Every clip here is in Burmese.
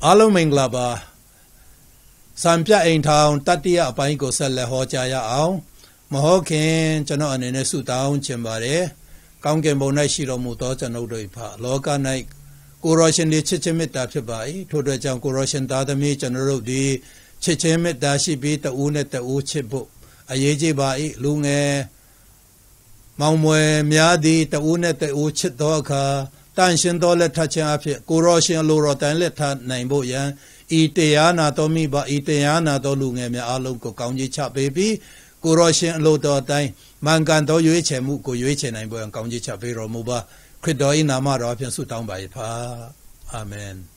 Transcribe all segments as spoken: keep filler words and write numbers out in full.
Alo Minglaba Sampia in town, Tatia Panko Sella Hojaya Ao, Mohokin, Chano and Nesu down, Chimbare, Kangan Bonashiro Muto, and Odoipa, Loka Night, Kuroshin the Chichimit Tapibai, to the Jan Kuroshin Dadami, General D, Chichimit Dashi beat the Unet the Uchibu, Ayeji Bai, Lunge, Maumwe, Miadi, the Unet the Uchit Doka, Tanshin Dole touching up, Kuroshin Luro, and let her name Boyan. Iteana Tomi ba Iteana Dolunge me alunko Kaunji Chap baby, Kuroshin Lodo Dine, Manganto Yuiche Muko Yuiche and Boyan Kaunji Chapiro Muba, Kridoi Namara and Sutan by Pa. Amen.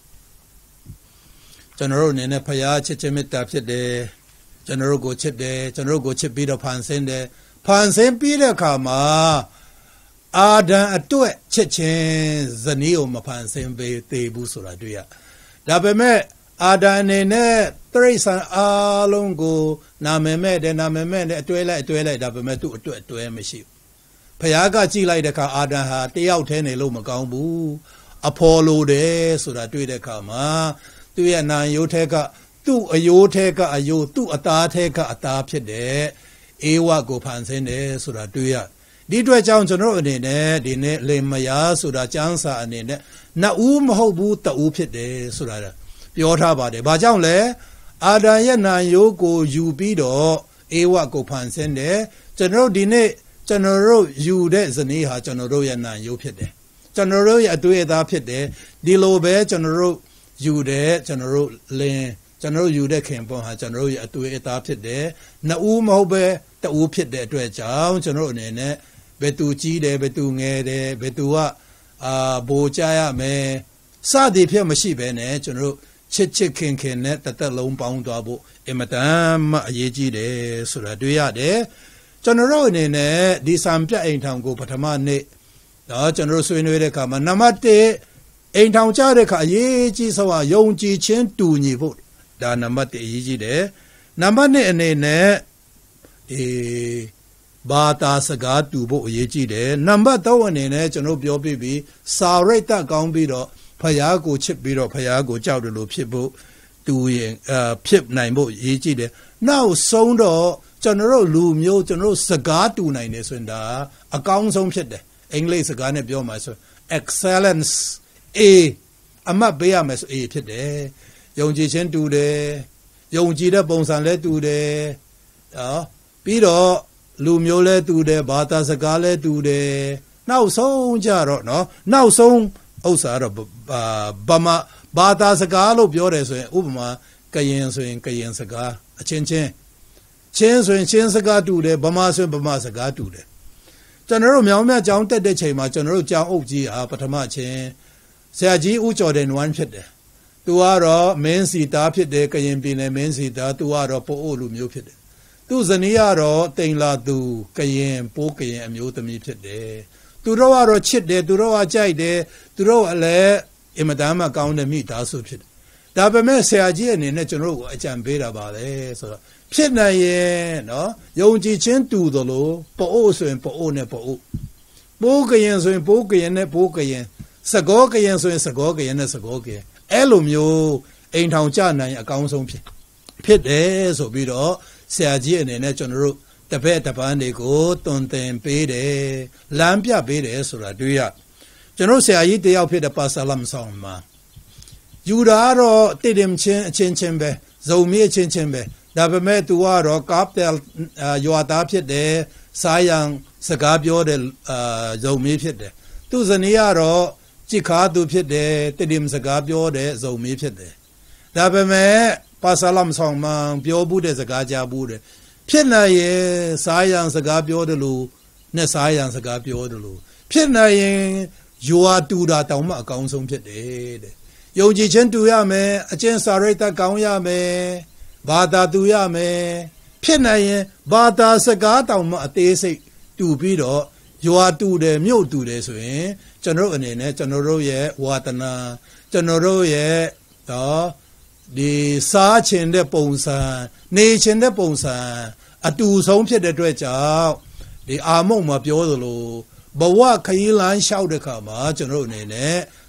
General Nene Paya Chichimit Tapse de General Go Chip de General Go Chip Peter Pansen de Pansen Peter Kama Ada Atue Chichen Zanio Mapansen Bay Tebusura Duya. Dabeme Adane, Trace Alongo, Nameme, the Nameme, the twilight, twilight, Dabametu to to Emishi. Payaga G like the car Ada, the out ten Lomagambu, Apollo de, so that we the Kama, two and nine you take a two a you take a you two a ta take a tapse de, Ewa go pansene, so that we are. Did we chance on road in it, in it, Lemaya, so that chance and in it. Na um hobu ta upit de, so that. Yota bade, Bajang Adayana Yoko Yubido, Ewa go pansende, General Dine, General Yu de Zaniha, General Yana Yupide. General Yadue da Pide, Dilobe, General Yude, General Lane, General Yude Campon, General Yadue da Pide, Naum Hobe, the Upid de Dredja, General Nene, Betuchi de Betunge de Betua, Bojaya me, Sadi Pia Machibene, General. Chit king can net that alone bound double, a madame a yeji de Suraduya de General in it, this Ampia ain't town go Patamane, the General Swinway Kama Namate, ain't town Jareka, yeji so a yonji chen to nivo, the Namate yeji de Namane and ne a Bata Saga to bo yeji de, number down in it, General Biobi, Sareta Gambido. Payago chip biro Payago Jow the Lopibo doing uh pip nine bo yeji. Now sound General Lumio General Saga to nine is when the account some shit. English Saga bio myself. Excellence A Ama Beames A today. Young Jisen do the Young Jida Bones and let do the uh Biro Lumio let do the Bata Sagale do the now so jaro no now so Osara Bama Bata Sagalo Biores, Ubama, Kayen swing, Kayen Saga, a chen chen. Chen swing, chen saga do the Bama swing, Bama Saga do the General Miama John Ted de Chema, General John Oji, Apatama Chen, Saji Uchoden one pit. Tuara, Mensi Tapit de Kayen Pine, Mensi da, Tuara po Olum pit. Tu Zaniaro, Tingla do, Kayen, Pokayen, Mutami pit de. Turoa chit de, Turoa jai de, Turo ale, Imadama gown and meat also pit. Dabame Saji and in natural, a jambera bale, so Pitna ye, no, Yonji chen to the low, po so and po one po. Bogayan so in Bogayan, Bogayan, Sagogayan so in Sagogayan, Sagogayan. Elumio, ain't town jana, a council pit. Pit eh, so be all, Saji and in natural. The bed upon the go, don't then pay the Lampia pay the Esra, do ya? General say, I eat the outfit the Pasalam song, ma. Judaro, Tidim Chen Chembe, Zomi Chen Chembe, Dabame Tuaro, Captel, you adapted there, Sayang, Sagabio, the Zomi Pit. Tu Zaniaro, Chicadu Pit there, Tidim Sagabio, the Zomi Pit there. Dabame, Pasalam song, ma, Bio Bude, Zagaja Bude. Pina ye, Sayang Sagabio de Lu, Ne Sayang Sagabio de Lu. Pina ye, you are to that Tama Council Pit. Yoji Chen to Yame, a Chen Sareta Kauyame, Bada to Yame, Pina ye, Bada Sagatama, they say, to Pido, you are to the mute to this way, General Nene, General ye, Watana, General ye, the Sarch in the Ponsa, Nation in the Ponsa, a two songs at the dredge out, the Amon of Yodolo, but what Kailan shout the Kama, General Nene,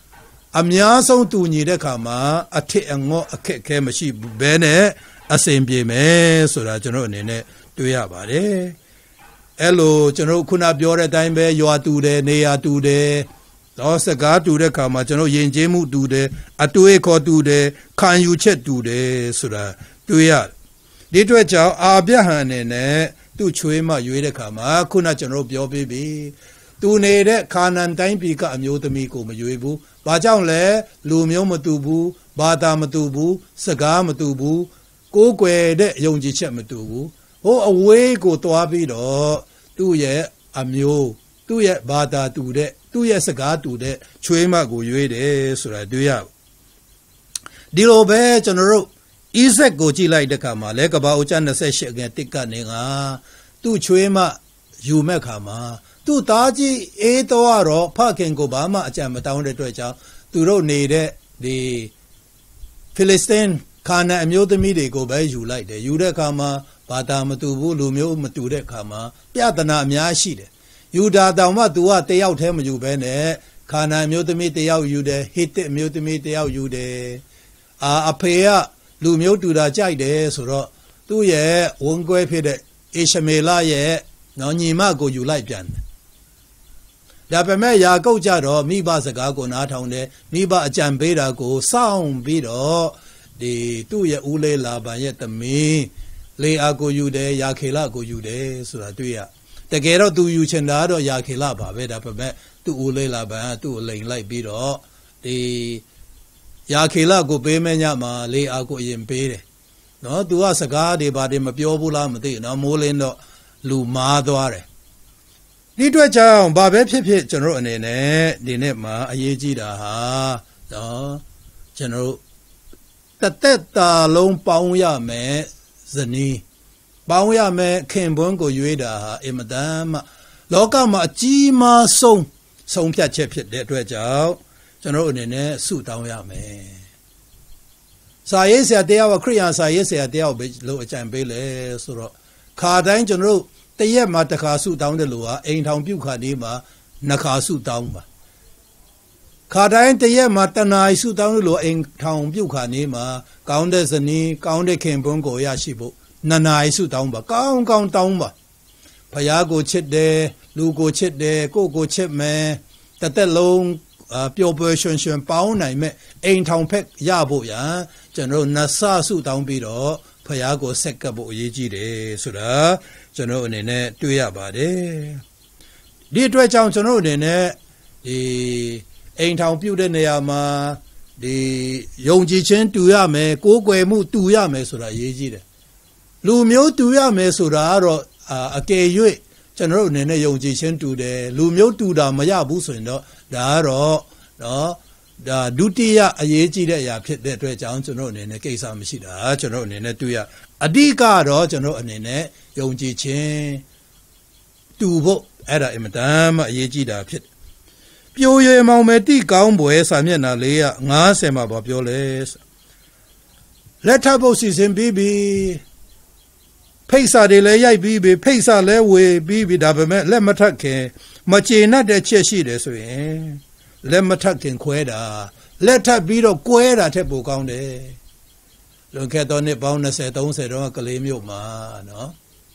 အများဆုံးတူညီတဲ့ခါမှာအထစ်အငေါ့အခက်ခဲမရှိဘူးဘဲနဲ့အစဉ်ပြေမယ်ဆိုတာကျွန်တော်အနေနဲ့တွေ့ရပါတယ်အဲ့လိုကျွန်တော်ခုနပြောတဲ့အတိုင်းပဲရွာတူတယ်နေရာတူတယ်တော့စကားတူတဲ့ခါမှာကျွန်တော်ယဉ်ကျေးမှုတူတယ်အတွေ့အခေါ်တူတယ်ခံယူချက်တူတယ်ဆိုတာတွေ့ရဒီအတွက်ကြောင့်အာဗျဟန်အနေနဲ့သူ့ချွေးမရွေးတဲ့ခါမှာခုနကျွန်တော်ပြောပြီးပြီသူနေတဲ့ခါနန်တိုင်းပြည်ကအမျိုးသမီးကိုမရွေးဘူးဘာကြောင့်လဲလူမျိုးမတူဘူးဘာသာမတူဘူးစကားမတူဘူးကိုးကွယ်တဲ့ယုံကြည်ချက်မတူဘူးဟိုအဝေးကိုသွားပြီးတော့သူ့ရဲ့အမျိုးသူ့ရဲ့ဘာသာတူတဲ့သူ့ရဲ့စကားတူတဲ့ချွေးမကိုရွေးတယ်ဆိုတာတွေ့ရဒီလိုပဲကျွန်တော်တို့ဣဇက်ကိုကြည့်လိုက်တဲ့အခါမှာလဲကဘာအိုချနှစ်ဆယ့်ရှစ်ငယ်တစ်ကနေငါသူ့ချွေးမယူမဲ့ခါမှာသူ့သားကြီးအေးတော့တော့ဖခင်ကိုဘာမှအကြံမတောင်းတဲ့အတွက်ကြောင့်သူတို့နေတဲ့ဒီဖိလစ်စတင်းခါနန်အမျိုးသမီးတွေကိုပဲယူလိုက်တယ်ယူတဲ့အခါမှာဘာသာမတူဘူးလူမျိုးမတူတဲ့အခါမှာပြဿနာအများရှိတယ်ယူဒါတောင်မှ तू ကတယောက်တည်းမယူဘဲနဲ့ခါနန်အမျိုးသမီးတယောက်ယူတယ်ဟိတစ်အမျိုးသမီးတယောက်ယူတယ်အာအဖေကလူမျိုးတူတာကြိုက်တယ်ဆိုတော့သူ့ရဲ့ဝန်ကွဲဖြစ်တဲ့အေရှမေလရဲ့နော်ညီမကိုယူလိုက်ပြန်တယ်ဒါပေမဲ့ယာကုပ်ကြတော့မိဘစကားကိုနားထောင်တယ်မိဘအကြံပေးတာကိုစောင့်ပြီးတော့ဒီသူ့ရဲ့ဦးလေးလာဗန်ရဲ့သမီးလေအာကိုယူတယ်ယာခေလကိုယူတယ်ဆိုတာတွေ့ရတကယ်တော့သူယူချင်တာတော့ယာခေလပါပဲဒါပေမဲ့သူ့ဦးလေးလာဗန်ကသူ့အလိန်လိုက်ပြီးတော့ဒီယာခေလကိုပေးမဲ့ညမှာလေအာကိုအရင်ပေးတယ်နော်သူကစကားတွေဘာတွေမပြောဘူးလားမသိဘူးနော်မိုးလင်းတော့လူမားသွားတယ်ဒီအတွက်ကြောင့်ဘာပဲဖြစ်ဖြစ်ကျွန်တော်အနေနဲ့ဒီနေ့မှာအရေးကြီးတာဟာနော်ကျွန်တော်တသက်တာလုံးပေါင်းရမယ်ဇနီးပေါင်းရမယ်ခင်ပွန်းကိုရွေးတာဟာအင်မတန်မှလောကမှာအကြီးမားဆုံးဆုံးဖြတ်ချက်ဖြစ်တဲ့အတွက်ကြောင့်ကျွန်တော်အနေနဲ့ဆုတောင်းရမယ်စာရေးဆရာတရားကခရိယာန်စာရေးဆရာတရားပဲလို့အကြံပေးလဲဆိုတော့ခါတိုင်းကျွန်တော်တရက်မှာတစ်ခါဆုတောင်းတယ်လို့ဟာအိမ်ထောင်ပြုတ်ခါနေမှာနှစ်ခါဆုတောင်းပါခါတိုင်းတရက်မှာတနားဆုတောင်းလို့အိမ်ထောင်ပြုတ်ခါနေမှာကောင်းတဲ့ဇနီးကောင်းတဲ့ခင်ပွန်းကိုရရှိဖို့နှစ်နာရီဆုတောင်းပါကောင်းကောင်းတောင်းပါဖယားကိုချစ်တယ်လူကိုချစ်တယ်ကိုကိုချစ်မယ်တသက်လုံးပျော်ပျော်ရွှင်ရွှင်ပေါင်းနိုင်မဲ့အိမ်ထောင်ဖက်ရဖို့ရန်ကျွန်တော်နတ်ဆဆုတောင်းပြီးတော့ဖယားကိုဆက်ကပ်ဖို့အရေးကြီးတယ်ဆိုတာကျွန်တော်အနေနဲ့တွေ့ရပါတယ်ဒီအတွက်ကြောင့်ကျွန်တော်အနေနဲ့ဒီအိမ်ထောင်ပြုတ်တဲ့နေရာမှာဒီယုံကြည်ခြင်းတူရမယ်ကိုးကွယ်မှုတူရမယ်ဆိုတာအရေးကြီးတယ်လူမျိုးတူရမယ်ဆိုတာကတော့အကယ်၍ကျွန်တော်အနေနဲ့ယုံကြည်ခြင်းတူတယ်လူမျိုးတူတာမရဘူးဆိုရင်တော့ဒါကတော့နော်ဒါဒုတိယအရေးကြီးတဲ့အရာဖြစ်တဲ့အတွက်ကြောင့်ကျွန်တော်အနေနဲ့ကိစ္စမရှိတာကျွန်တော်အနေနဲ့တွေ့ရအဓိကတော့ကျွန်တော်အနေနဲ့ယုံကြည်ခြင်းတူဖို့အဲ့ဒါအင်မတန်မှအရေးကြီးတာဖြစ်ပြိုရွယ်မောင်မယ်တိကောင်းပွဲစာမျက်နှာလေးကငါးဆယ်မှာဗောပြောလဲလက်ထပ်ဖို့စီစဉ်ပြီးပြီဖိတ်စာတွေလည်းရိုက်ပြီးပြီဖိတ်စာလည်းဝေပြီးပြီဒါပေမဲ့လက်မထပ်ခင်မကျေနပ်တဲ့ချက်ရှိတယ်ဆိုရင်လက်မထပ်ခင်ခွဲတာလက်ထပ်ပြီးတော့ကွဲတာထက်ပိုကောင်းတယ်လွန်ခဲ့သောနှစ်ပေါင်းနှစ်ဆယ်သုံးဆယ်တော့ကလေးမျိုးမှာနော်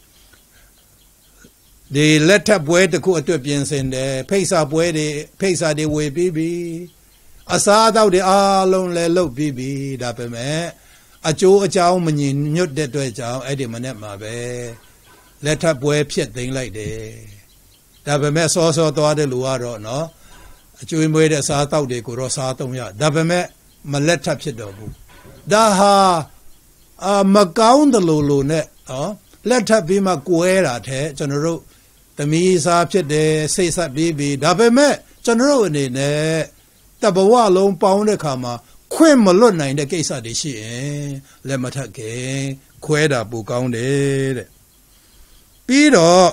ဒီလက်ထပ်ပွဲတစ်ခုအတွက်ပြင်ဆင်တယ်ဖိတ်စာပွဲတွေဖိတ်စာတွေဝေပြီးပြီအစားအသောက်တွေအားလုံးလည်းလုပ်ပြီးပြီဒါပေမဲ့အကျိုးအကြောင်းမညီညွတ်တဲ့အတွက်ကြောင့်အဲ့ဒီမနေ့မှာပဲလက်ထပ်ပွဲဖြစ်သိမ်းလိုက်တယ်ဒါပေမဲ့စောစောသွားတဲ့လူကတော့နော်အကျွေးမွေးတဲ့စားတောက်တွေကိုတော့စားသုံးရဒါပေမဲ့မလက်ထပ်ဖြစ်တော့ဘူးဒါဟာအာမကောင်းတယ်လို့လို့နဲ့နော်လက်ထပ်ပြီးမှကွဲတာတဲ့ကျွန်တော်တို့သမီးစားဖြစ်တယ်စိတ်ဆက်ပြီးပြီဒါပေမဲ့ကျွန်တော်တို့အနေနဲ့တဘဝလုံးပေါင်းတဲ့ခါမှာခွင့်မလွတ်နိုင်တဲ့ကိစ္စတွေရှိရင်လက်မထပ်ခင်ခွဲတာပိုကောင်းတယ်တဲ့ပြီးတော့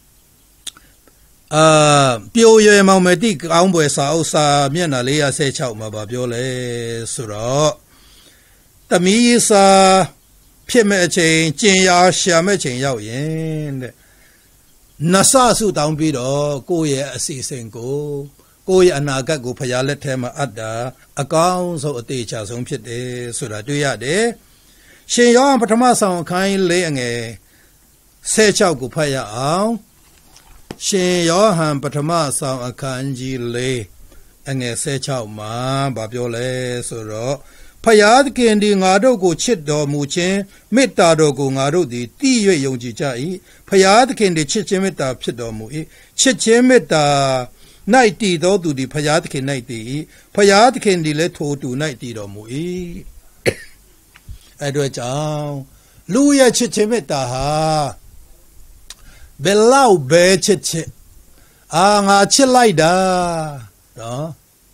အာပြိုရွယ်မောင်မယ်တိကောင်းပွဲစာအုပ်စာမျက်နှာလေးဆယ်ခြောက်မှာဗာပြောလဲဆိုတော့သမီးစာဖြစ်မဲ့အချိန်ကျင်ရာရှာမဲ့ချိန်ရောက်ရင်တဲ့နဆဆုတောင်းပြီးတော့ကိုယ့်ရဲ့အစီအစဉ်ကိုကိုယ့်ရဲ့အနာဂတ်ကိုဖျားလက်ထဲမှာအပ်တာအကောင်းဆုံးအသေးချဆုံးဖြစ်တယ်ဆိုတာတွေ့ရတယ်ရှင်ယောဟန်ပထမဆောင်အခန်းလေးအငယ်ဆယ်၆ကိုဖတ်ရအောင်ရှင်ယောဟန်ပထမဆောင်အခန်းကြီးလေးအငယ်ဆယ်၆မှာဗာပြောလဲဆိုတော့ဖျားသခင်ဒီငါတို့ကိုချစ်တော်မူခြင်းမေတ္တာတော်ကိုငါတို့သည်တည်၍ယုံကြည်ကြ၏ဖျားသခင်ဒီချစ်ခြင်းမေတ္တာဖြစ်တော်မူ၏ချစ်ခြင်းမေတ္တာ၌တည်တော်သူသည်ဖျားသခင်၌တည်၏ဖျားသခင်ဒီလည်းထိုသူ၌တည်တော်မူ၏အဲ့တော့ကြောင့်လူရဲ့ချစ်ခြင်းမေတ္တာဟာဘယ်လောက်ပဲချစ်ချစ်အာငါချစ်လိုက်တာနော်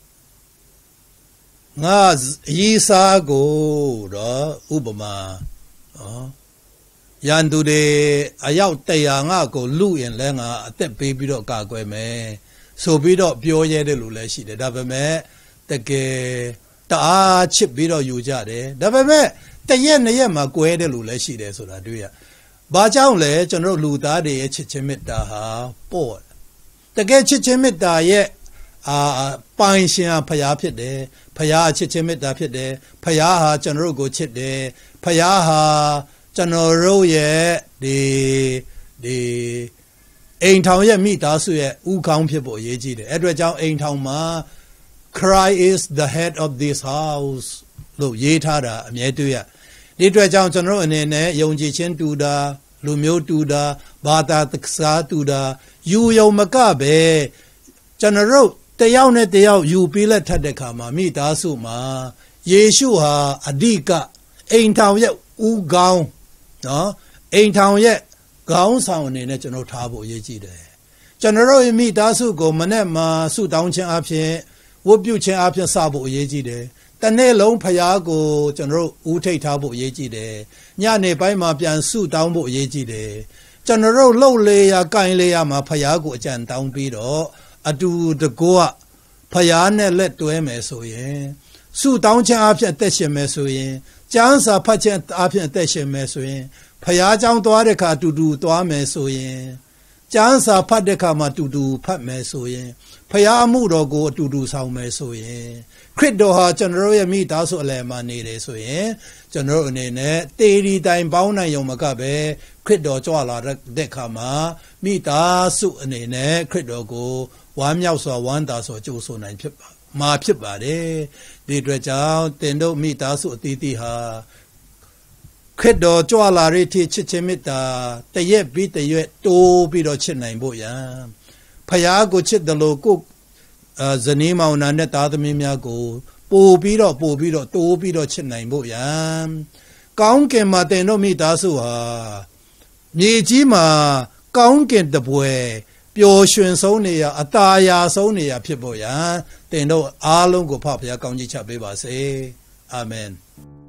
ငါရီစာကိုတော့ဥပမာနော်ရန်သူတွေအယောက်တရာငါကိုလူရင်လဲငါအသက်ပေးပြီးတော့ကာကွယ်မယ်ဆိုပြီးတော့ပြောရဲတယ်လို့လည်းရှိတယ်ဒါပေမဲ့တကယ်တအားချစ်ပြီးတော့ယူကြတယ်ဒါပေမဲ့တရက်နှစ်ရက်မှာကွဲတယ်လို့လည်းရှိတယ်ဆိုတာတွေ့ရဘာကြောင့်လဲကျွန်တော်လူသားတွေရဲ့ချစ်ချင်းမေတ္တာဟာပေါ့တကယ်ချစ်ချင်းမေတ္တာရဲ့အာပိုင်ရှင်ဟာဖျားဖြစ်တယ်ဖျားချစ်ချင်းမေတ္တာဖြစ်တယ်ဖျားဟာကျွန်တော်တို့ကိုချစ်တယ်ဖျားဟာကျွန်တော်တို့ရဲ့ဒီဒီအိမ်ထောင်ရဲ့မိသားစုရဲ့ဥကောင်းဖြစ်ဖို့အရေးကြီးတယ်အဲ့အတွက်ကြောင့်အိမ်ထောင်မှာ Christ is the head of this house လို့ရေးထားတာအမြဲတွေ့ရဒီအတွက်ကြောင့်ကျွန်တော်တို့အနေနဲ့ယုံကြည်ခြင်းတူတာလူမျိုးတူတာဘာသာသစ္စာတူတာယူယုံမကပဲကျွန်တော်တို့တယောက်နဲ့တယောက်ယူပြီးလက်ထပ်တဲ့ခါမှာမိသားစုမှာယေရှုဟာအဓိကအိမ်ထောင်ရဲ့ဥကောင်းနော်အိမ်ထောင်ရဲ့ခေါင်းဆောင်အနေနဲ့ကျွန်တော်ထားဖို့အရေးကြီးတယ်ကျွန်တော်တို့မိသားစုကိုမနဲ့မှာဆုတောင်းခြင်းအပြင်ဝတ်ပြုခြင်းအပြင်စဖို့အရေးကြီးတယ်တနေ့လုံးဖျားကိုကျွန်တော်တို့ဦးထိပ်ထားဖို့အရေးကြီးတယ်ညနေပိုင်းမှာပြန်ဆုတောင်းဖို့အရေးကြီးတယ်ကျွန်တော်တို့လှုပ်လေရကိုင်လေရမှာဖျားကိုအကြံတောင်းပြီးတော့အတူတကောဖျားနဲ့လက်တွဲမယ်ဆိုရင်ဆုတောင်းခြင်းအပြင်အသက်ရှင်မယ်ဆိုရင်ကျမ်းစာဖတ်ခြင်းအပြင်အသက်ရှင်မယ်ဆိုရင်ဖျားเจ้าသွားတဲ့ခါအတူတူသွားမယ်ဆိုရင်ကျမ်းစာဖတ်တဲ့ခါမှာအတူတူဖတ်မယ်ဆိုရင်ဖျားမှုတော်ကိုအတူတူဆောင်မယ်ဆိုရင်ခရစ်တော်ဟာကျွန်တော်ရဲ့မိသားစုအလယ်မှာနေတယ်ဆိုရင်ကျွန်တော်အနေနဲ့တေဒီတိုင်ပေါင်းနိုင်ုံမကပဲခရစ်တော်ကြွလာတဲ့ခါမှာမိသားစုအနေနဲ့ခရစ်တော်ကိုဝမ်းမြောက်စွာဝမ်းသာစွာကြိုဆိုနိုင်ဖြစ်ပါမှာဖြစ်ပါတယ်ဒီအတွက်ကြောင့်တင်တို့မိသားစုအသီးသီးဟာခရစ်တော်ကြွလာတဲ့ထိချစ်ခြင်းမေတ္တာတရက်ပြီးတရက်တိုးပြီးတော့ချစ်နိုင်ဖို့ရန်ဖယားကိုချစ်တယ်လို့ကိုဇနီးမောင်နှံနဲ့သားသမီးများကိုပို့ပြီးတော့ပို့ပြီးတော့တိုးပြီးတော့ချစ်နိုင်ဖို့ရန်ကောင်းကင်မှာတင်တို့မိသားစုဟာမြေကြီးမှာကောင်းကင်တပွဲပျော်ရွှင်ဆုံးနေရအသာယာဆုံးနေရဖြစ်ဖို့ရန်တင်တို့အားလုံးကိုဖဖယားကောင်းကြီးချပေးပါစေအာမင်